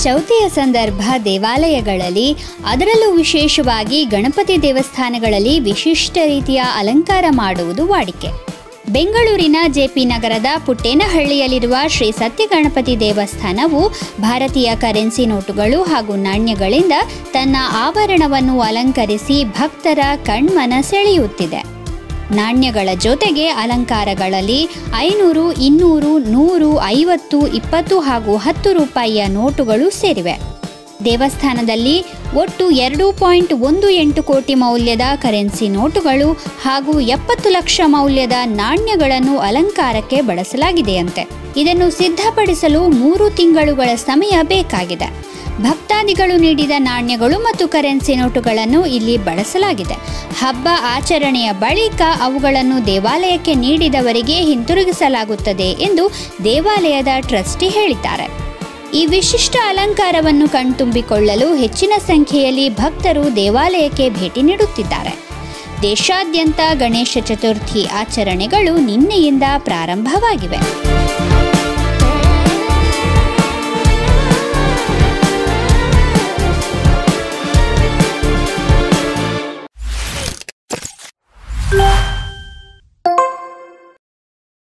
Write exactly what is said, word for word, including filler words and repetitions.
ಚೌತಿಯ ಸಂದರ್ಭ ದೇವಾಲಯಗಳಲ್ಲಿ, ಅದರಲ್ಲೂ ವಿಶೇಷವಾಗಿ ಗಣಪತಿ ದೇವಸ್ಥಾನಗಳಲ್ಲಿ ವಿಶಿಷ್ಟ ರೀತಿಯ ಅಲಂಕಾರ ಮಾಡುವುದು ವಾಡಿಕೆ. ಬೆಂಗಳೂರಿನ ಜೆಪಿ ನಗರದ ಪುಟ್ಟೇನಹಳ್ಳಿಯಲ್ಲಿರುವ ಶ್ರೀ ಸತ್ಯ ಗಣಪತಿ ದೇವಸ್ಥಾನವು ಭಾರತೀಯ ಕರೆನ್ಸಿ ನೋಟುಗಳು ಹಾಗೂ ನಾಣ್ಯಗಳಿಂದ ತನ್ನ ಆವರಣವನ್ನು ಅಲಂಕರಿಸಿ ಭಕ್ತರ ಕಣ್ಮನ ಸೆಳೆಯುತ್ತಿದೆ. ನಾಣ್ಯಗಳ ಜೊತೆಗೆ ಅಲಂಕಾರಗಳಲ್ಲಿ ಐನೂರು, ಇನ್ನೂರು, ನೂರು, ಐವತ್ತು, ಇಪ್ಪತ್ತು ಹಾಗೂ ಹತ್ತು ರೂಪಾಯಿಯ ನೋಟುಗಳು ಸೇರಿವೆ. ದೇವಸ್ಥಾನದಲ್ಲಿ ಒಟ್ಟು ಎರಡು ಪಾಯಿಂಟ್ ಒಂದು ಎಂಟು ಕೋಟಿ ಮೌಲ್ಯದ ಕರೆನ್ಸಿ ನೋಟುಗಳು ಹಾಗೂ ಎಪ್ಪತ್ತು ಲಕ್ಷ ಮೌಲ್ಯದ ನಾಣ್ಯಗಳನ್ನು ಅಲಂಕಾರಕ್ಕೆ ಬಳಸಲಾಗಿದೆಯಂತೆ. ಇದನ್ನು ಸಿದ್ಧಪಡಿಸಲು ಮೂರು ತಿಂಗಳುಗಳ ಸಮಯ ಬೇಕಾಗಿದೆ. ಭಕ್ತಾದಿಗಳು ನೀಡಿದ ನಾಣ್ಯಗಳು ಮತ್ತು ಕರೆನ್ಸಿ ನೋಟುಗಳನ್ನು ಇಲ್ಲಿ ಬಳಸಲಾಗಿದೆ. ಹಬ್ಬ ಆಚರಣೆಯ ಬಳಿಕ ಅವುಗಳನ್ನು ದೇವಾಲಯಕ್ಕೆ ನೀಡಿದವರಿಗೆ ಹಿಂತಿರುಗಿಸಲಾಗುತ್ತದೆ ಎಂದು ದೇವಾಲಯದ ಟ್ರಸ್ಟಿ ಹೇಳಿದ್ದಾರೆ. ಈ ವಿಶಿಷ್ಟ ಅಲಂಕಾರವನ್ನು ಕಣ್ತುಂಬಿಕೊಳ್ಳಲು ಹೆಚ್ಚಿನ ಸಂಖ್ಯೆಯಲ್ಲಿ ಭಕ್ತರು ದೇವಾಲಯಕ್ಕೆ ಭೇಟಿ ನೀಡುತ್ತಿದ್ದಾರೆ. ದೇಶಾದ್ಯಂತ ಗಣೇಶ ಚತುರ್ಥಿ ಆಚರಣೆಗಳು ನಿನ್ನೆಯಿಂದ ಪ್ರಾರಂಭವಾಗಿವೆ.